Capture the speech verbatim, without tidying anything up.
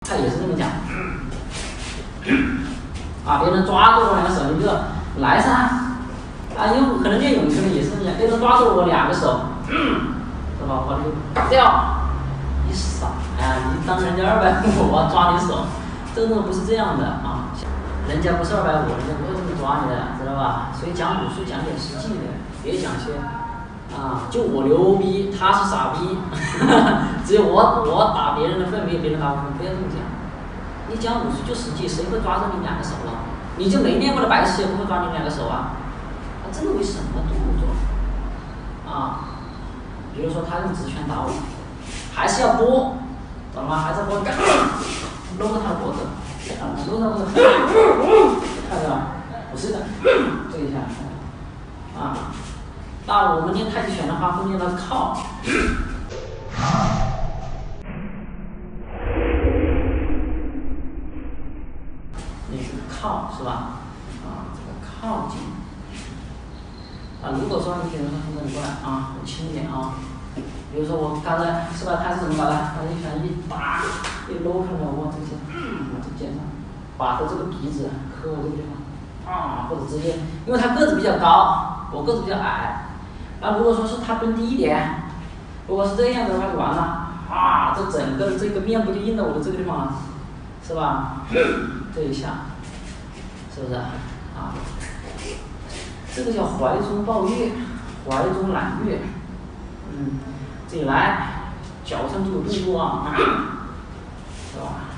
他也是这么讲。啊，别人抓住我两个手，你就来噻。啊，有可能练咏春的也是这么讲，别人抓住我两个手，是吧？我就搞掉。你傻呀！你当人家二百五，我抓你手，真的不是这样的啊！人家不是二百五，人家不会这么抓你的，知道吧？所以讲武术讲点实际的，别讲些啊，就我牛逼，他是傻逼，只有我我打别人的分，没有别人打我分，不要这么讲。你讲武术就实际，谁会抓着你两个手了？你就没练过的白痴也不会抓你两个手啊！他真的为什么动作啊？比如说他用直拳打我，还是要拨，懂了吗？还是要拨，搂着他的脖子，搂着脖子，看到吧？不是的，这一下，啊，那我们练太极拳的话，会练到靠。那是靠是吧？啊，这个靠近。啊，如果说你比如说你过来啊，我轻一点啊。比如说我刚才是吧，他是怎么搞的？他一拳一打，一搂开了我这些，我这肩上，把他这个鼻子磕我这个地方，啊，或者直接，因为他个子比较高，我个子比较矮。那如果说是他蹲低一点，如果是这样的话就完了，啊，这整个这个面部就印到我的这个地方了，是吧？这一下，是不是啊？这个叫怀中抱月，怀中揽月，嗯，这一来，脚上就有动作啊，是吧？